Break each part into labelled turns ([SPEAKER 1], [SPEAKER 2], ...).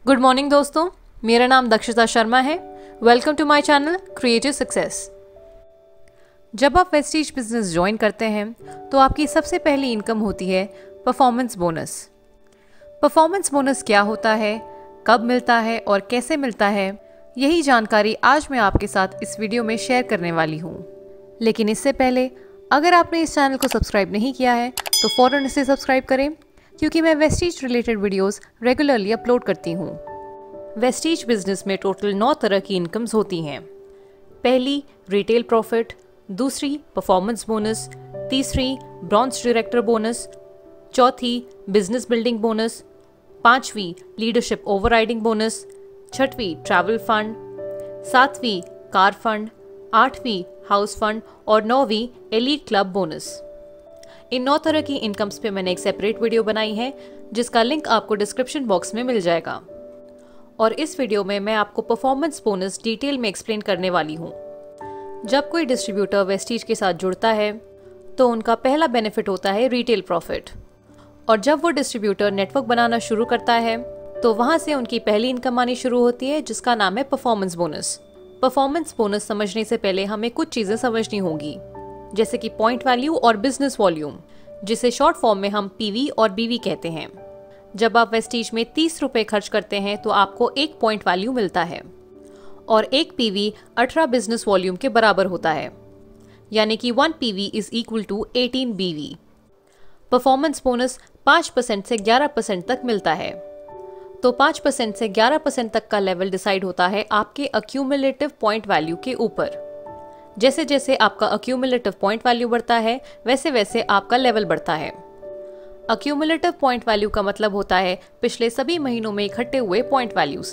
[SPEAKER 1] Good morning दोस्तों, मेरा नाम दक्षिता शर्मा है। Welcome to my channel creative success. जब आप वेस्टीज बिजनेस ज्वाइन करते हैं तो आपकी सबसे पहली इनकम होती है परफॉर्मेंस बोनस। परफॉर्मेंस बोनस क्या होता है, कब मिलता है और कैसे मिलता है, यही जानकारी आज मैं आपके साथ इस वीडियो में शेयर करने वाली हूँ। लेकिन इससे पहले अगर आपने इस चैनल को सब्सक्राइब नहीं किया है तो फ़ौरन इसे सब्सक्राइब करें, क्योंकि मैं Vestige related videos regularly upload करती हूँ। वेस्टीज बिजनेस में टोटल 9 तरह की इनकम्स होती हैं। पहली रिटेल प्रॉफिट, दूसरी परफॉर्मेंस बोनस, तीसरी ब्रॉन्ज डायरेक्टर बोनस, चौथी बिजनेस बिल्डिंग बोनस, पांचवी लीडरशिप ओवरराइडिंग बोनस, छठवीं ट्रैवल फंड, सातवीं कार फंड, आठवीं हाउस फंड और नौवीं एलीट क्लब बोनस। इन 9 तरह की इनकम्स पे मैंने एक सेपरेट वीडियो बनाई है जिसका लिंक आपको डिस्क्रिप्शन बॉक्स में मिल जाएगा। और इस वीडियो में मैं आपको परफॉर्मेंस बोनस डिटेल में एक्सप्लेन करने वाली हूँ। जब कोई डिस्ट्रीब्यूटर वेस्टीज के साथ जुड़ता है तो उनका पहला बेनिफिट होता है रिटेल प्रॉफिट। और जब वो डिस्ट्रीब्यूटर नेटवर्क बनाना शुरू करता है तो वहाँ से उनकी पहली इनकम आनी शुरू होती है, जिसका नाम है परफॉर्मेंस बोनस। परफॉर्मेंस बोनस समझने से पहले हमें कुछ चीज़ें समझनी होंगी, जैसे कि पॉइंट वैल्यू और बिजनेस वॉल्यूम, जिसे शॉर्ट फॉर्म में हम पीवी और बीवी कहते हैं। जब आप वेस्टीज में 30 रुपए खर्च करते हैं तो आपको 1 पॉइंट वैल्यू मिलता है और 1 पीवी 18 बिजनेस वॉल्यूम के बराबर होता है, यानी कि 1 पीवी इज इक्वल टू 18 बीवी। परफॉर्मेंस बोनस 5% से 11% तक मिलता है। तो 5% से 11% तक का लेवल डिसाइड होता है आपके अक्यूमुलेटिव पॉइंट वैल्यू के ऊपर। जैसे जैसे आपका अक्यूमुलेटिव पॉइंट वैल्यू बढ़ता है वैसे वैसे आपका लेवल बढ़ता है। अक्यूमुलेटिव पॉइंट वैल्यू का मतलब होता है पिछले सभी महीनों में इकट्ठे हुए पॉइंट वैल्यूज।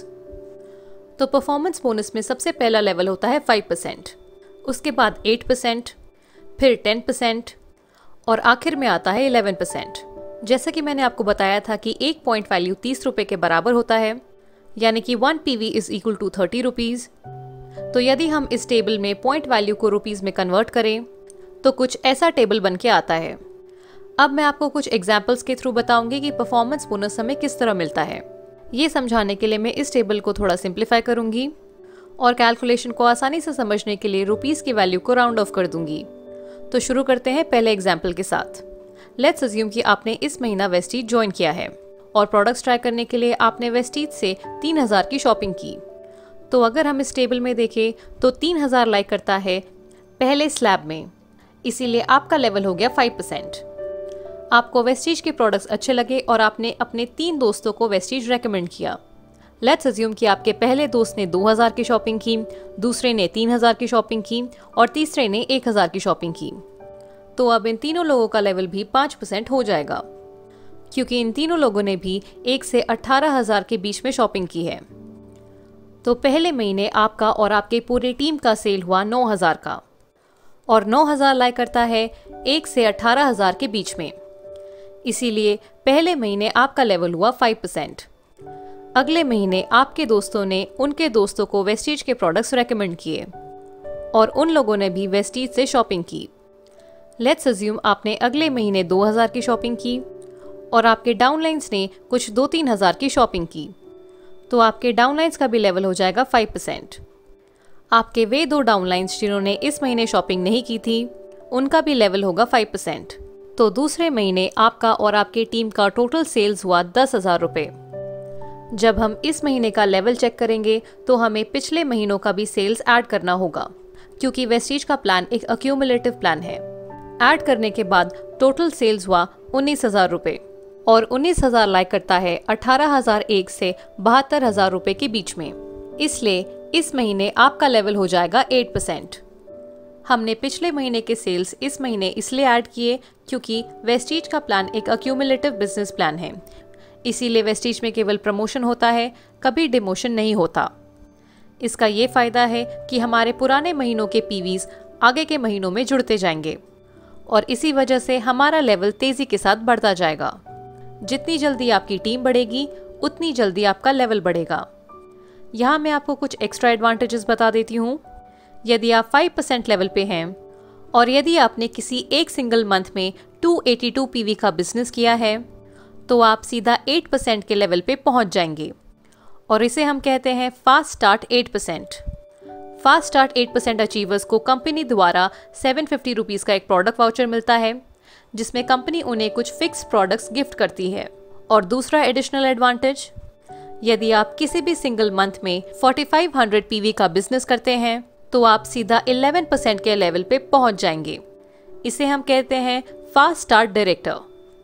[SPEAKER 1] तो परफॉर्मेंस बोनस में सबसे पहला लेवल होता है 5%, उसके बाद 8%, फिर 10% और आखिर में आता है 11%। जैसा कि मैंने आपको बताया था कि 1 पॉइंट वैल्यू 30 रुपए के बराबर होता है, यानी कि 1 PV is equal to 30 rupees. तो यदि हम इस टेबल में पॉइंट वैल्यू को रुपीस में कन्वर्ट करें तो कुछ ऐसा टेबल बन के आता है। अब मैं आपको कुछ एग्जाम्पल्स के थ्रू बताऊंगी कि परफॉर्मेंस बोनस हमें किस तरह मिलता है। ये समझाने के लिए मैं इस टेबल को थोड़ा सिंप्लीफाई करूंगी और कैलकुलेशन को आसानी से समझने के लिए रुपीस की वैल्यू को राउंड ऑफ कर दूंगी। तो शुरू करते हैं पहले एग्जाम्पल के साथ। लेट्स अज्यूम कि आपने इस महीना वेस्टीज ज्वाइन किया है और प्रोडक्ट्स ट्राई करने के लिए आपने वेस्टीज से 3000 की शॉपिंग की। तो अगर हम इस टेबल में देखें तो 3000 लाइक करता है पहले स्लैब में, इसीलिए आपका लेवल हो गया 5%। आपको वेस्टीज के प्रोडक्ट्स अच्छे लगे और आपने अपने 3 दोस्तों को वेस्टीज रेकमेंड किया। लेट्स अज्यूम कि आपके पहले दोस्त ने 2000 की शॉपिंग की, दूसरे ने 3000 की शॉपिंग की और तीसरे ने 1000 की शॉपिंग की। तो अब इन तीनों लोगों का लेवल भी 5% हो जाएगा, क्योंकि इन तीनों लोगों ने भी 1 से 18,000 के बीच में शॉपिंग की है। तो पहले महीने आपका और आपके पूरे टीम का सेल हुआ 9000 का और 9000 लाइक करता है 1 से 18,000 के बीच में, इसीलिए पहले महीने आपका लेवल हुआ 5%। अगले महीने आपके दोस्तों ने उनके दोस्तों को वेस्टीज के प्रोडक्ट्स रेकमेंड किए और उन लोगों ने भी वेस्टीज से शॉपिंग की। लेट्स अज्यूम आपने अगले महीने 2000 की शॉपिंग की और आपके डाउनलाइंस ने कुछ 2-3 हज़ार की शॉपिंग की। तो आपके डाउनलाइंस का भी लेवल हो जाएगा 5%। आपके वे 2 डाउनलाइंस जिन्होंने इस महीने शॉपिंग नहीं की थी, उनका भी लेवल होगा 5%। तो दूसरे महीने आपका और आपके टीम का टोटल सेल्स हुआ 10,000 रुपये। जब हम इस महीने का लेवल चेक करेंगे तो हमें पिछले महीनों का भी सेल्स ऐड करना होगा, क्योंकि वेस्टीज का प्लान एक अक्यूमुलेटिव प्लान है। ऐड करने के बाद टोटल सेल्स हुआ 19,000 रुपये और 19,000 लाइक करता है 18,001 से 72,000 रुपये के बीच में, इसलिए इस महीने आपका लेवल हो जाएगा 8%। हमने पिछले महीने के सेल्स इस महीने इसलिए ऐड किए क्योंकि वेस्टीज का प्लान एक अक्यूमुलेटिव बिजनेस प्लान है, इसीलिए वेस्टीज में केवल प्रमोशन होता है, कभी डिमोशन नहीं होता। इसका ये फायदा है कि हमारे पुराने महीनों के पीवीज आगे के महीनों में जुड़ते जाएंगे और इसी वजह से हमारा लेवल तेजी के साथ बढ़ता जाएगा। जितनी जल्दी आपकी टीम बढ़ेगी उतनी जल्दी आपका लेवल बढ़ेगा। यहाँ मैं आपको कुछ एक्स्ट्रा एडवांटेजेस बता देती हूँ। यदि आप 5% लेवल पे हैं और यदि आपने किसी एक सिंगल मंथ में 282 पीवी का बिजनेस किया है तो आप सीधा 8% के लेवल पे पहुँच जाएंगे और इसे हम कहते हैं fast start 8%। Fast start 8% achievers को कंपनी द्वारा 750 रुपीज़ का एक प्रोडक्ट वाउचर मिलता है, जिसमें कंपनी उन्हें कुछ फिक्स प्रोडक्ट्स गिफ्ट करती है। और दूसरा एडिशनल एडवांटेज, यदि आप किसी भी सिंगल मंथ में 4500 PV का बिजनेस करते हैं तो आप सीधा 11% के लेवल पे पहुंच जाएंगे। इसे हम कहते हैं fast start director.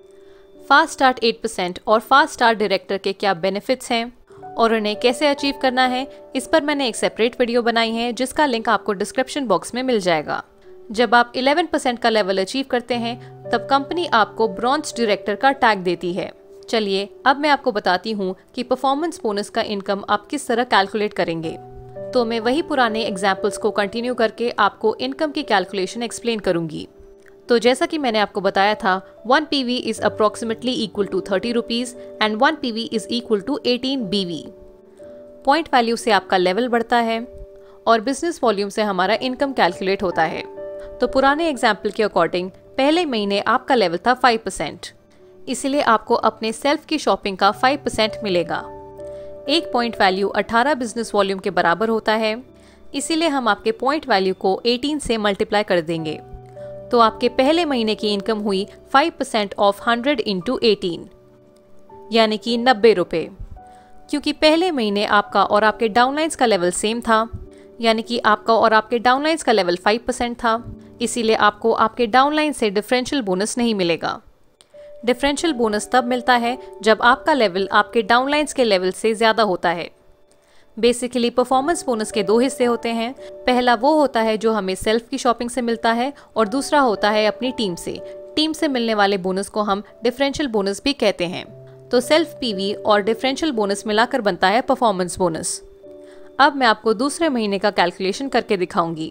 [SPEAKER 1] Fast start 8% और फास्ट स्टार्ट डायरेक्टर के क्या बेनिफिट्स हैं और उन्हें कैसे अचीव करना है, इस पर मैंने एक सेपरेट वीडियो बनाई है जिसका लिंक आपको डिस्क्रिप्शन बॉक्स में मिल जाएगा। जब आप 11% का लेवल अचीव करते हैं तब कंपनी आपको ब्रॉन्ज डायरेक्टर का टैग देती है। चलिए अब मैं आपको बताती हूँ कि परफॉर्मेंस बोनस का इनकम आप किस तरह कैलकुलेट करेंगे। तो मैं वही पुराने एग्जाम्पल्स को कंटिन्यू करके आपको इनकम की कैलकुलेशन एक्सप्लेन करूंगी। तो जैसा कि मैंने आपको बताया था, 1 PV is approximately equal to 30 rupees and 1 PV is equal to 18 BV। Point value से आपका लेवल बढ़ता है और बिजनेस वॉल्यूम से हमारा इनकम कैलकुलेट होता है। तो पुराने एग्जाम्पल के अकॉर्डिंग पहले महीने आपका लेवल था 5%, इसलिए आपको अपने सेल्फ की शॉपिंग का 5% मिलेगा। एक पॉइंट वैल्यू 18 बिजनेस वॉल्यूम के बराबर होता है, इसीलिए हम आपके पॉइंट वैल्यू को 18 से मल्टीप्लाई कर देंगे। तो आपके पहले महीने की इनकम हुई 5% ऑफ 100 इंटू 18 यानी कि 90 रुपये। क्योंकि पहले महीने आपका और आपके डाउनलाइंस का लेवल सेम था, यानी कि आपका और आपके डाउनलाइंस का लेवल 5% था, इसीलिए आपको आपके डाउनलाइन से डिफरेंशियल बोनस नहीं मिलेगा। डिफरेंशियल बोनस तब मिलता है जब आपका लेवल आपके डाउनलाइंस के लेवल से ज़्यादा होता है। बेसिकली परफॉर्मेंस बोनस के 2 हिस्से होते हैं। पहला वो होता है जो हमें सेल्फ की शॉपिंग से मिलता है और दूसरा होता है अपनी टीम से। टीम से मिलने वाले बोनस को हम डिफरेंशियल बोनस भी कहते हैं। तो सेल्फ PV और डिफरेंशियल बोनस मिलाकर बनता है परफॉर्मेंस बोनस। अब मैं आपको दूसरे महीने का कैलकुलेशन करके दिखाऊंगी।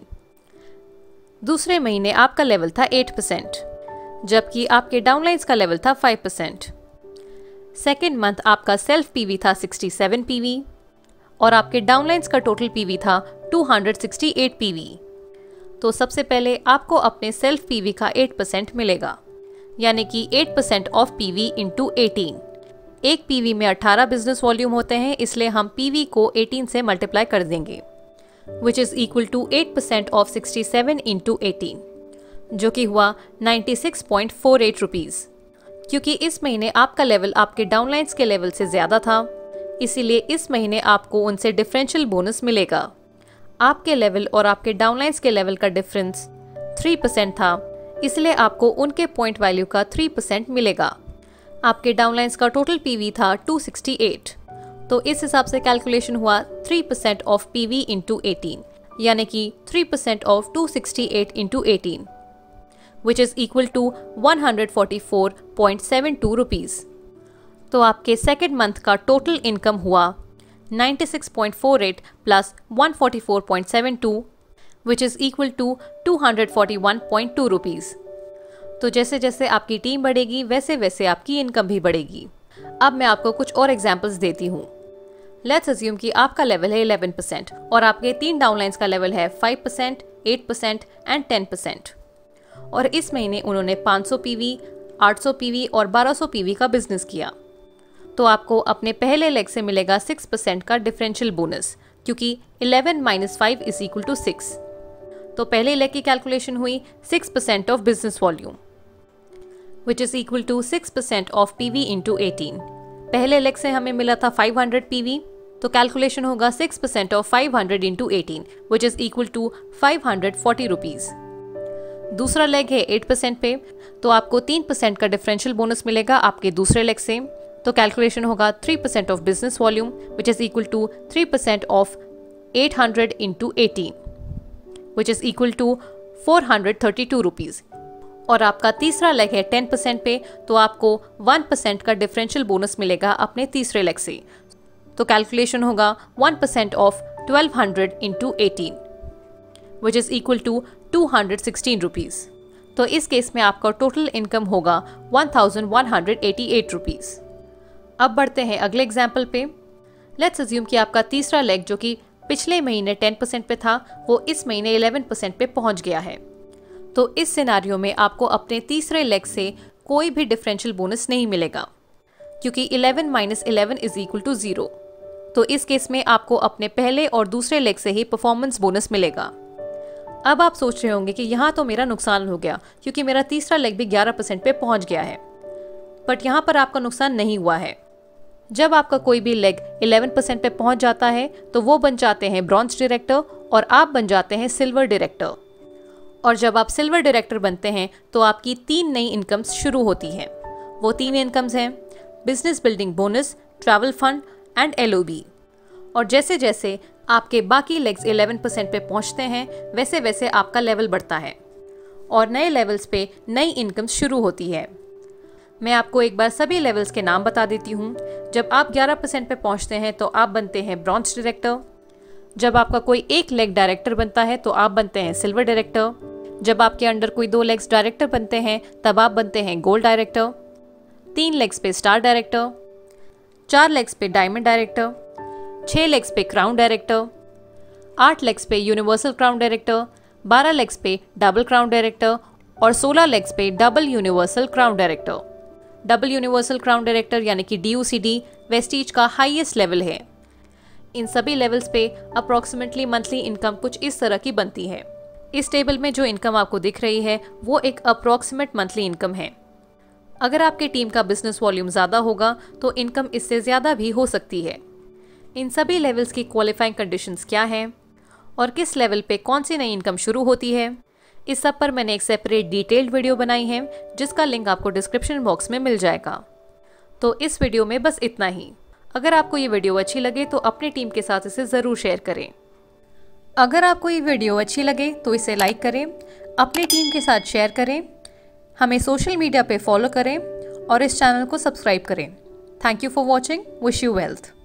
[SPEAKER 1] दूसरे महीने आपका लेवल था 8%, जबकि आपके डाउनलाइंस का लेवल था 5%। सेकेंड मंथ आपका सेल्फ PV था 67 PV और आपके डाउनलाइंस का टोटल PV था 268 PV। तो सबसे पहले आपको अपने सेल्फ PV का 8% मिलेगा, यानी कि 8% ऑफ PV इंटू 18। एक PV में 18 बिजनेस वॉल्यूम होते हैं, इसलिए हम PV को 18 से मल्टीप्लाई कर देंगे, which is equal to 8% of 67 into 18, जो कि हुआ 96.48 रुपीज़। क्योंकि इस महीने आपका लेवल आपके डाउनलाइंस के लेवल से ज़्यादा था, इसीलिए इस महीने आपको उनसे डिफरेंशियल बोनस मिलेगा। आपके लेवल और आपके डाउनलाइंस के लेवल का डिफरेंस 3% था, इसलिए आपको उनके पॉइंट वैल्यू का 3% मिलेगा। आपके डाउनलाइंस का टोटल PV था 268, तो इस हिसाब से कैलकुलेशन हुआ 3% ऑफ PV इंटू 18, यानी कि 3% of 268 into 18, which is equal to 144.72 rupees. तो आपके सेकेंड मंथ का टोटल इनकम हुआ 96.48 plus 144.72, which is equal to 241.2 rupees. तो जैसे जैसे आपकी टीम बढ़ेगी वैसे वैसे आपकी इनकम भी बढ़ेगी। अब मैं आपको कुछ और एग्जांपल्स देती हूँ। लेट्स अज्यूम कि आपका लेवल है 11% और आपके 3 डाउनलाइंस का लेवल है 5%, 8% एंड 10%। और इस महीने उन्होंने 500 PV, 800 PV और 1200 PV का बिजनेस किया। तो आपको अपने पहले लेग से मिलेगा 6% का डिफरेंशियल बोनस, क्योंकि 11 माइनस 5 इज इक्वल टू 6। तो पहले लेग की कैलकुलेशन हुई 6% of business volume, which is equal to 6% of PV into 18। पहले लेग से हमें मिला था 500 PV, तो कैलकुलेशन होगा 6% of 500 into 18, which is equal to 540 rupees. दूसरा लेग है 8% पे, तो आपको 3% का डिफरेंशियल बोनस मिलेगा आपके दूसरे लेग से। तो कैलकुलेशन होगा 3% of business volume, which is equal to 3% of 800 into 18, which is equal to 432 rupees. और आपका तीसरा लेग है 10% पे, तो आपको 1% का डिफरेंशियल बोनस मिलेगा अपने तीसरे लेग से। तो कैलकुलेशन होगा 1% of 1200 into 18, which is equal to 216 rupees. तो इस केस में आपका टोटल इनकम होगा 1188 रुपीज़। अब बढ़ते हैं अगले एग्जाम्पल पे। लेट्स अज्यूम कि आपका तीसरा लेग जो कि पिछले महीने 10% पे था, वो इस महीने 11% पे पहुंच गया है। तो इस सिनारियो में आपको अपने तीसरे लेग से कोई भी डिफरेंशियल बोनस नहीं मिलेगा, क्योंकि 11 माइनस 11 इज इक्वल टू 0। तो तो इस केस में आपको अपने पहले और दूसरे लेग से ही परफॉर्मेंस बोनस मिलेगा। अब आप सोच रहे होंगे कि यहाँ तो मेरा नुकसान हो गया क्योंकि मेरा तीसरा लेग भी 11% पे पहुंच गया है, बट यहाँ पर आपका नुकसान नहीं हुआ है। जब आपका कोई भी लेग 11% पे पहुंच जाता है तो वो बन जाते हैं ब्रॉन्ज डायरेक्टर और आप बन जाते हैं सिल्वर डायरेक्टर। और जब आप सिल्वर डायरेक्टर बनते हैं तो आपकी 3 नई इनकम्स शुरू होती हैं। वो 3 इनकम्स हैं business building bonus, travel fund and LOB। और जैसे जैसे आपके बाकी लेग्स 11% पे पहुंचते हैं वैसे वैसे आपका लेवल बढ़ता है और नए लेवल्स पे नई इनकम्स शुरू होती है। मैं आपको एक बार सभी लेवल्स के नाम बता देती हूँ। जब आप 11% पे पहुँचते हैं तो आप बनते हैं ब्रॉन्ज डायरेक्टर। जब आपका कोई एक लेग डायरेक्टर बनता है तो आप बनते हैं सिल्वर डायरेक्टर। जब आपके अंडर कोई 2 लेग्स डायरेक्टर बनते हैं तब आप बनते हैं गोल्ड डायरेक्टर। 3 लेग्स पे स्टार डायरेक्टर, 4 लेग्स पे डायमंड डायरेक्टर, 6 लेग्स पे क्राउन डायरेक्टर, 8 लेग्स पे यूनिवर्सल क्राउन डायरेक्टर, 12 लेग्स पे डबल क्राउन डायरेक्टर और 16 लेग्स पे double universal crown director. Double universal crown director यानी कि DUCD वेस्टीज का हाईएस्ट लेवल है। इन सभी लेवल्स पे अप्रॉक्सीमेटली मंथली इनकम कुछ इस तरह की बनती है। इस टेबल में जो इनकम आपको दिख रही है वो एक अप्रॉक्सीमेट मंथली इनकम है। अगर आपकी टीम का बिजनेस वॉल्यूम ज़्यादा होगा तो इनकम इससे ज़्यादा भी हो सकती है। इन सभी लेवल्स की क्वालिफाइंग कंडीशंस क्या हैं और किस लेवल पे कौन सी नई इनकम शुरू होती है, इस सब पर मैंने एक सेपरेट डिटेल्ड वीडियो बनाई है जिसका लिंक आपको डिस्क्रिप्शन बॉक्स में मिल जाएगा। तो इस वीडियो में बस इतना ही। अगर आपको ये वीडियो अच्छी लगे तो अपनी टीम के साथ इसे ज़रूर शेयर करें। अगर आपको ये वीडियो अच्छी लगे तो इसे लाइक करें, अपनी टीम के साथ शेयर करें, हमें सोशल मीडिया पे फॉलो करें और इस चैनल को सब्सक्राइब करें। Thank you for watching. Wish you wealth.